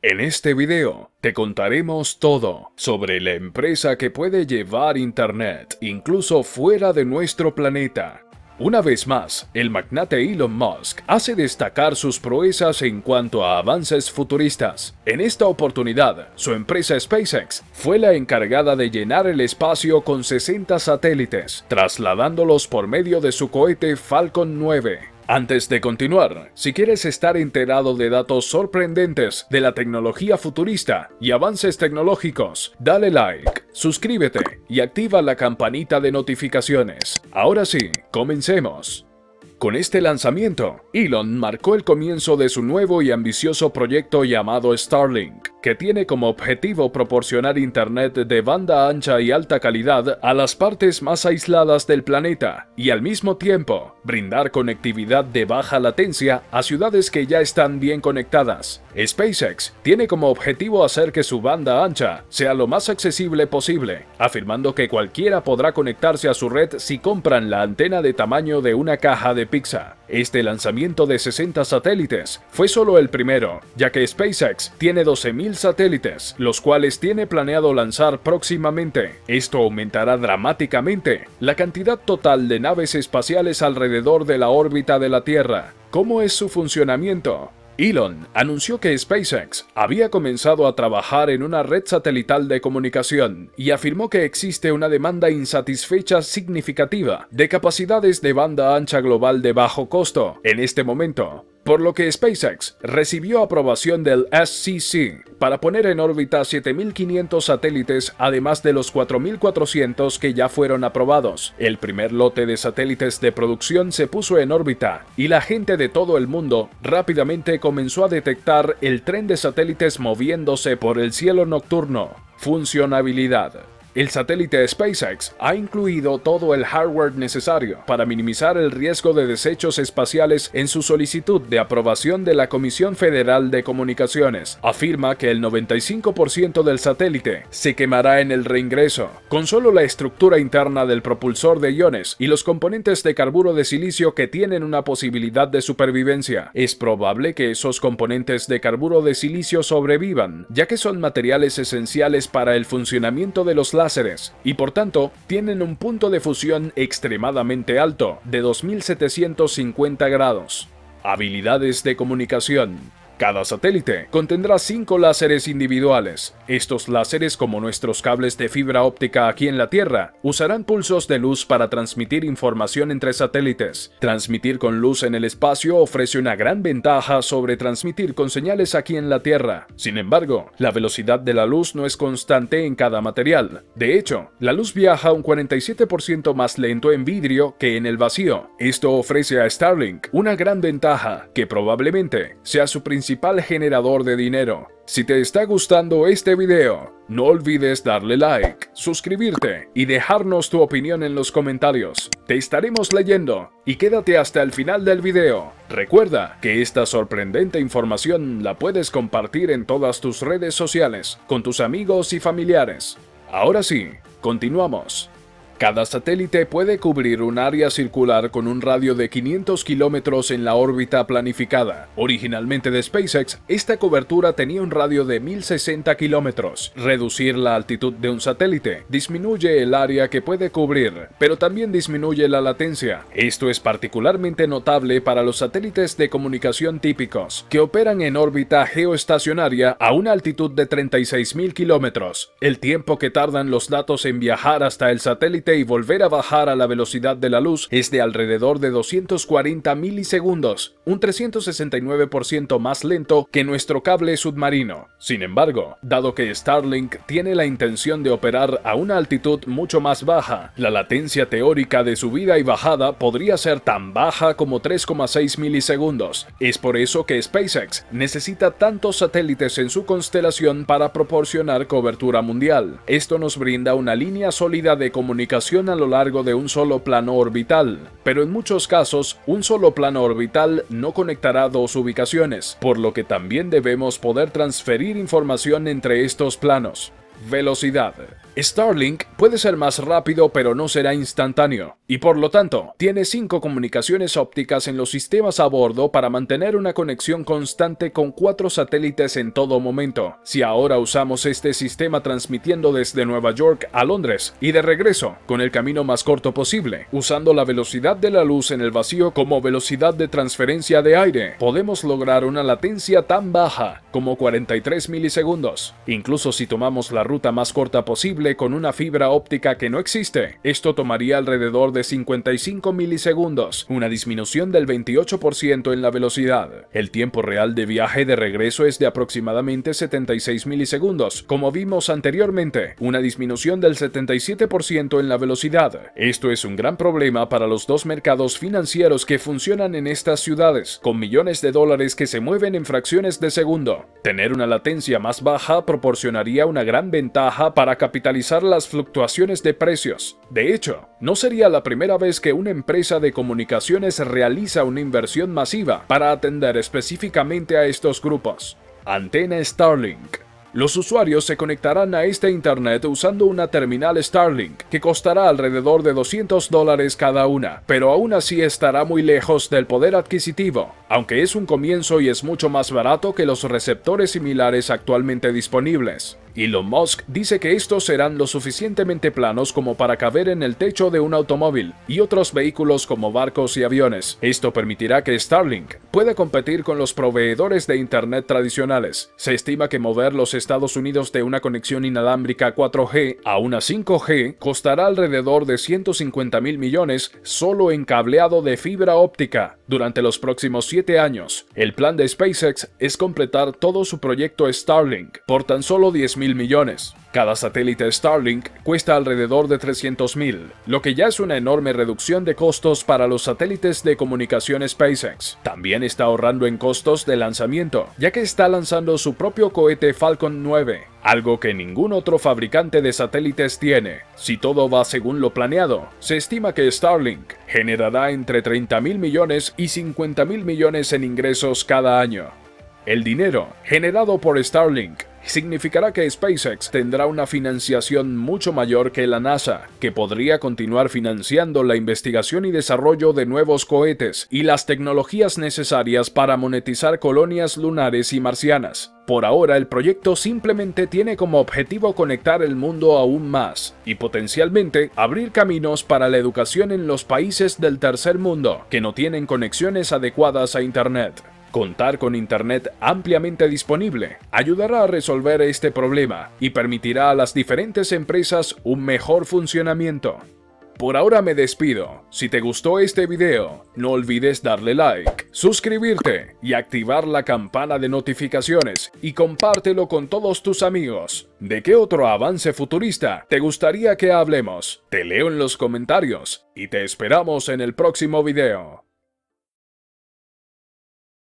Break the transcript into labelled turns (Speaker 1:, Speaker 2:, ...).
Speaker 1: En este video te contaremos todo sobre la empresa que puede llevar Internet incluso fuera de nuestro planeta. Una vez más, el magnate Elon Musk hace destacar sus proezas en cuanto a avances futuristas. En esta oportunidad, su empresa SpaceX fue la encargada de llenar el espacio con 60 satélites, trasladándolos por medio de su cohete Falcon 9. Antes de continuar, si quieres estar enterado de datos sorprendentes de la tecnología futurista y avances tecnológicos, dale like, suscríbete y activa la campanita de notificaciones. Ahora sí, comencemos. Con este lanzamiento, Elon marcó el comienzo de su nuevo y ambicioso proyecto llamado Starlink, que tiene como objetivo proporcionar internet de banda ancha y alta calidad a las partes más aisladas del planeta y al mismo tiempo brindar conectividad de baja latencia a ciudades que ya están bien conectadas. SpaceX tiene como objetivo hacer que su banda ancha sea lo más accesible posible, afirmando que cualquiera podrá conectarse a su red si compran la antena de tamaño de una caja de pizza. Este lanzamiento de 60 satélites fue solo el primero, ya que SpaceX tiene 12.000 satélites, los cuales tiene planeado lanzar próximamente. Esto aumentará dramáticamente la cantidad total de naves espaciales alrededor de la órbita de la Tierra. ¿Cómo es su funcionamiento? Elon anunció que SpaceX había comenzado a trabajar en una red satelital de comunicación y afirmó que existe una demanda insatisfecha significativa de capacidades de banda ancha global de bajo costo en este momento, por lo que SpaceX recibió aprobación del SEC para poner en órbita 7.500 satélites, además de los 4.400 que ya fueron aprobados. El primer lote de satélites de producción se puso en órbita y la gente de todo el mundo rápidamente comenzó a detectar el tren de satélites moviéndose por el cielo nocturno. Funcionabilidad. El satélite SpaceX ha incluido todo el hardware necesario para minimizar el riesgo de desechos espaciales en su solicitud de aprobación de la Comisión Federal de Comunicaciones. Afirma que el 95% del satélite se quemará en el reingreso, con solo la estructura interna del propulsor de iones y los componentes de carburo de silicio que tienen una posibilidad de supervivencia. Es probable que esos componentes de carburo de silicio sobrevivan, ya que son materiales esenciales para el funcionamiento de los láseres y por tanto tienen un punto de fusión extremadamente alto de 2750 grados. Habilidades de comunicación. Cada satélite contendrá 5 láseres individuales. Estos láseres, como nuestros cables de fibra óptica aquí en la Tierra, usarán pulsos de luz para transmitir información entre satélites. Transmitir con luz en el espacio ofrece una gran ventaja sobre transmitir con señales aquí en la Tierra. Sin embargo, la velocidad de la luz no es constante en cada material. De hecho, la luz viaja un 47% más lento en vidrio que en el vacío. Esto ofrece a Starlink una gran ventaja, que probablemente sea su principal generador de dinero. Si te está gustando este video, no olvides darle like, suscribirte y dejarnos tu opinión en los comentarios. Te estaremos leyendo y quédate hasta el final del video. Recuerda que esta sorprendente información la puedes compartir en todas tus redes sociales con tus amigos y familiares. Ahora sí, continuamos. Cada satélite puede cubrir un área circular con un radio de 500 kilómetros en la órbita planificada. Originalmente de SpaceX, esta cobertura tenía un radio de 1060 kilómetros. Reducir la altitud de un satélite disminuye el área que puede cubrir, pero también disminuye la latencia. Esto es particularmente notable para los satélites de comunicación típicos, que operan en órbita geoestacionaria a una altitud de 36.000 kilómetros. El tiempo que tardan los datos en viajar hasta el satélite y volver a bajar a la velocidad de la luz es de alrededor de 240 milisegundos, un 369% más lento que nuestro cable submarino. Sin embargo, dado que Starlink tiene la intención de operar a una altitud mucho más baja, la latencia teórica de subida y bajada podría ser tan baja como 3,6 milisegundos. Es por eso que SpaceX necesita tantos satélites en su constelación para proporcionar cobertura mundial. Esto nos brinda una línea sólida de comunicación a lo largo de un solo plano orbital, pero en muchos casos un solo plano orbital no conectará dos ubicaciones, por lo que también debemos poder transferir información entre estos planos. Velocidad. Starlink puede ser más rápido, pero no será instantáneo. y por lo tanto, tiene 5 comunicaciones ópticas en los sistemas a bordo para mantener una conexión constante con 4 satélites en todo momento. Si ahora usamos este sistema transmitiendo desde Nueva York a Londres y de regreso, con el camino más corto posible, usando la velocidad de la luz en el vacío como velocidad de transferencia de aire, podemos lograr una latencia tan baja como 43 milisegundos. Incluso si tomamos la ruta más corta posible con una fibra óptica que no existe, esto tomaría alrededor de 55 milisegundos, una disminución del 28% en la velocidad. El tiempo real de viaje de regreso es de aproximadamente 76 milisegundos, como vimos anteriormente, una disminución del 77% en la velocidad. Esto es un gran problema para los dos mercados financieros que funcionan en estas ciudades, con millones de dólares que se mueven en fracciones de segundo. Tener una latencia más baja proporcionaría una gran ventaja para capitalizar las fluctuaciones de precios. De hecho, no sería la primera vez que una empresa de comunicaciones realiza una inversión masiva para atender específicamente a estos grupos. Antena Starlink. Los usuarios se conectarán a este internet usando una terminal Starlink que costará alrededor de $200 cada una, pero aún así estará muy lejos del poder adquisitivo, aunque es un comienzo y es mucho más barato que los receptores similares actualmente disponibles. Elon Musk dice que estos serán lo suficientemente planos como para caber en el techo de un automóvil y otros vehículos como barcos y aviones. Esto permitirá que Starlink pueda competir con los proveedores de internet tradicionales. Se estima que mover los Estados Unidos de una conexión inalámbrica 4G a una 5G costará alrededor de 150.000 millones solo en cableado de fibra óptica durante los próximos 7 años. El plan de SpaceX es completar todo su proyecto Starlink por tan solo 10.000 millones. Cada satélite Starlink cuesta alrededor de 300.000, lo que ya es una enorme reducción de costos para los satélites de comunicación SpaceX. También está ahorrando en costos de lanzamiento, ya que está lanzando su propio cohete Falcon 9, algo que ningún otro fabricante de satélites tiene. Si todo va según lo planeado, se estima que Starlink generará entre 30.000 millones y 50.000 millones en ingresos cada año. El dinero generado por Starlink significará que SpaceX tendrá una financiación mucho mayor que la NASA, que podría continuar financiando la investigación y desarrollo de nuevos cohetes y las tecnologías necesarias para monetizar colonias lunares y marcianas. Por ahora, el proyecto simplemente tiene como objetivo conectar el mundo aún más y potencialmente abrir caminos para la educación en los países del tercer mundo que no tienen conexiones adecuadas a Internet. Contar con Internet ampliamente disponible ayudará a resolver este problema y permitirá a las diferentes empresas un mejor funcionamiento. Por ahora me despido. Si te gustó este video, no olvides darle like, suscribirte y activar la campana de notificaciones y compártelo con todos tus amigos. ¿De qué otro avance futurista te gustaría que hablemos? Te leo en los comentarios y te esperamos en el próximo video.